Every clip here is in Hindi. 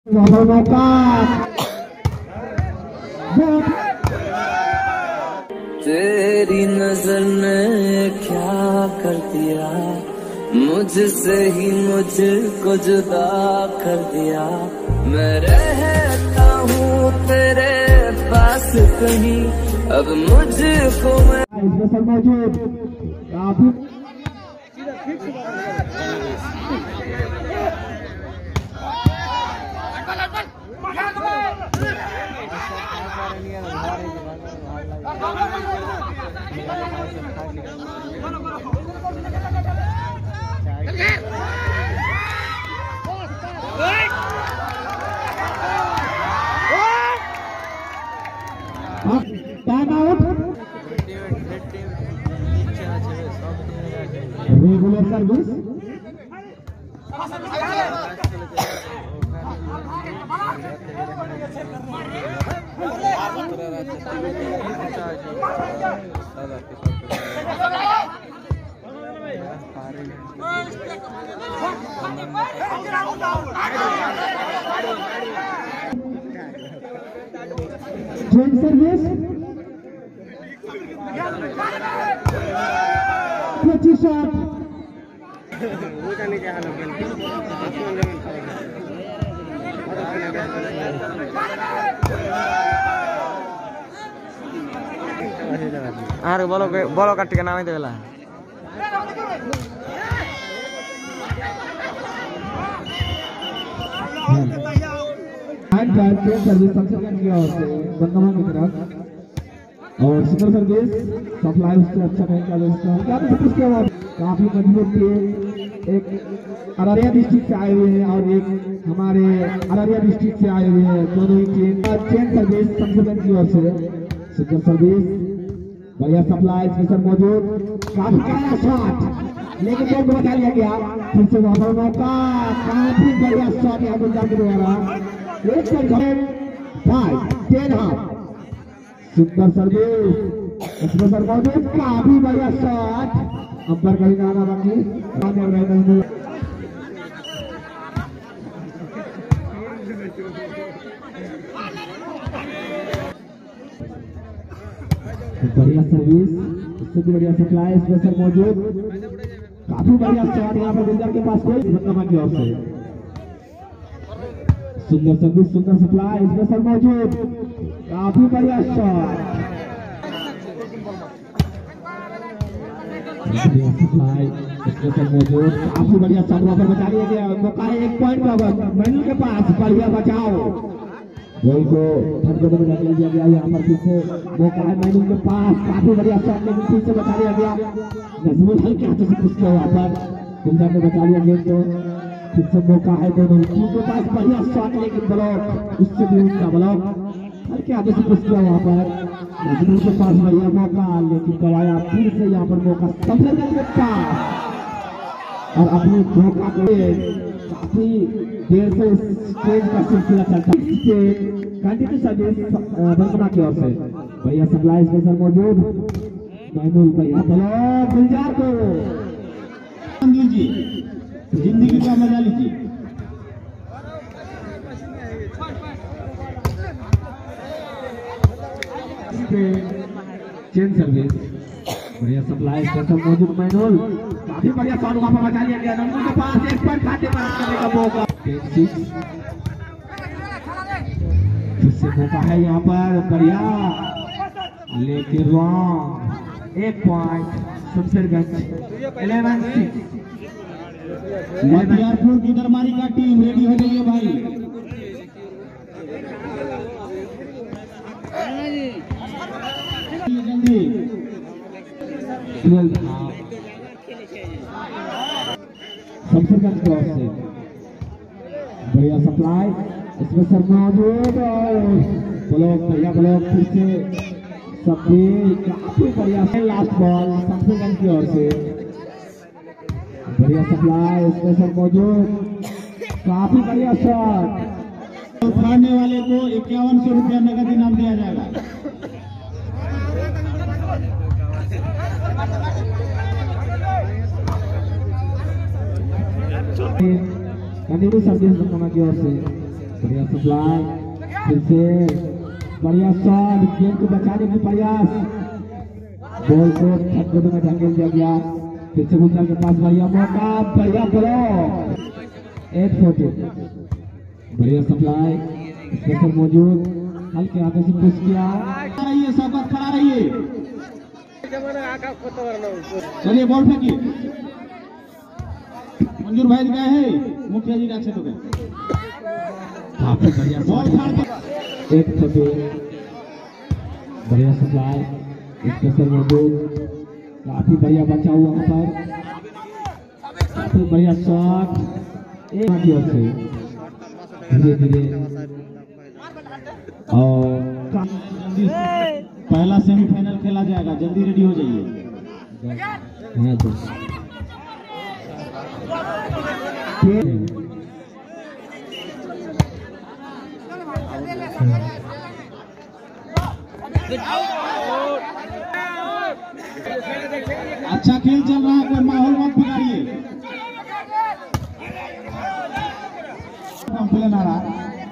तेरी नजर ने क्या कर दिया, मुझसे ही मुझको जुदा कर दिया। मैं रहता हूँ तेरे पास कहीं, अब मुझको regular service train service 25 shot আর বলো বলো কাটিকে নামাইতে গেলা सर्विस सबसे किया बंदमा की तरफ और सुपर सर्विस सप्लाई उससे अच्छा नहीं किया दोस्तों। क्या तो उसके बाद काफी मजबूत थे, एक अररिया डिस्ट्रिक्ट से आए हुए हैं और एक हमारे अररिया डिस्ट्रिक्ट से आए हुए हैं, दोनों ही चेन सर्विस संशोधन की ओर से सुपर सर्विस बढ़िया सप्लाई स्पेशल मौजूद, काफी बढ़िया शॉट लेकिन गोल बचा लिया गया। फिर से वहां मौका, काफी बढ़िया शॉट यहाँ गुलजार के द्वारा 5-10 हाफ सुपर सर्विस स्पेशल मौजूद, काफी बढ़िया शॉट अंपर कहीं आना बाकी बढ़िया सर्विस, इससे भी बढ़िया सप्लाई स्पेशल मौजूद, काफी बढ़िया शॉट यहाँ पर गुलजार के पास कोई बदनामा की ओर से सुंदर सर्विस सुंदर सप्लाई स्पेशल मौजूद, काफी बढ़िया शॉट सप्लाई स्पेशल मौजूद, काफी बढ़िया शॉट वहां पर बचा लिया गया। मौका है 1 पॉइंट का मैनुअल के पास, बढ़िया बचाओ गोल को ठंडे में लगा दिया गया। यहाँ पर फिर से मौका है मैनुअल के पास, काफी बढ़िया शॉट लेकिन फिर से बचा लिया गया। नजमुल हल्के हाथों से पुश किया वहां पर गुलजार ने बचा लिया गेंद को। फिर से मौका है दोनों के पास, बढ़िया शॉट लेकिन ब्लॉक, उससे भी उनका ब्लॉक हल्के हाथों से पुश किया वहां पर नजमुल के पास बढ़िया मौका लेकिन गवाया। फिर से यहाँ पर मौका सबसे और अपने मौका को काफी देर से स्टेज का सिलसिला चलता है। कंटिन्यू सर्विस बंदना की ओर से बढ़िया सप्लाई स्पेशल मौजूद, मैनुअल बढ़िया ब्लॉक गुलजार को लीजिए, जिंदगी का मजा लीजिए। चेन सर्विस बढ़िया सप्लाई स्पेशल मौजूद, मैनुअल काफी बढ़िया शॉट वहां पर बचा लिया गया। नंबर के पास 1 पॉइंट खाते करने का मौका, फिर से मौका है यहाँ पर बढ़िया लेकिन रॉन्ग। 1 पॉइंट शमशेरगंज 11-6। बख्तियारपुर की दरबारी का टीम रेडी हो गई है भाई। जल्दी शमशेरगंज की ओर से बढ़िया सप्लाई स्पेशल मौजूद और ब्लॉक बढ़िया ब्लॉक। फिर से सभी काफी बढ़िया लास्ट बॉल शमशेरगंज की ओर से बढ़िया सप्लाई स्पेशल मौजूद, काफी बढ़िया शॉट। उठाने वाले को 5100 रुपया नगद इनाम दिया जाएगा। कंटिन्यू सर्विस बंदना की ओर से बढ़िया सप्लाई, फिर से बढ़िया शॉट, गेंद को बचाने की प्रयास, बॉल को छत में ढकेल दिया गया। फिर से गुलजार के पास बढ़िया मौका, बढ़िया ब्लॉक, 8-14। बढ़िया सप्लाई, स्पेशल मौजूद, हल्के हाथों से पुश किया। रहिए शौकत, खड़ा रहिए। चलिए बॉल फेंकिए। मंजूर भाई गए हैं, मुखिया जी अच्छे तो गए। काफी बढ़िया बॉल फाड़ के 1-14। बढ़िया सप्लाई, स्पेशल मौजूद, काफी बढ़िया बचा हुआ वहां पर, काफी बढ़िया शॉट। एक से धीरे धीरे और पहला सेमीफाइनल खेला जाएगा, जल्दी रेडी हो जाइए। अच्छा खेल चल रहा है, कोई माहौल मत बिगाड़िए। कंप्लेन आ रहा है।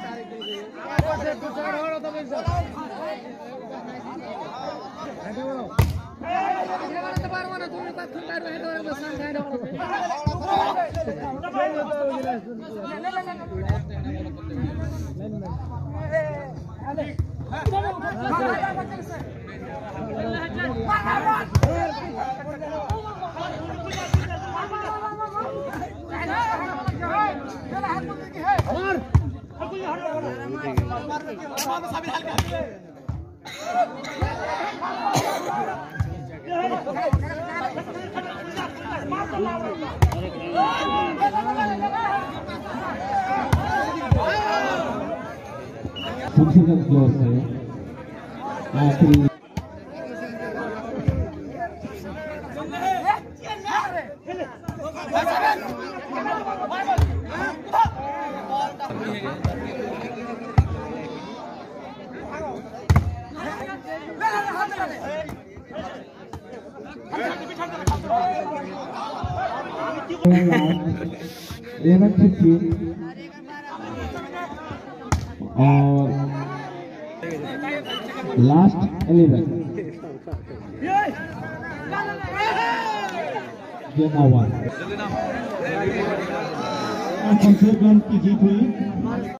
सबसे जोर से आखिरी और लास्ट 11 गेम ओवर। की जीत हुई।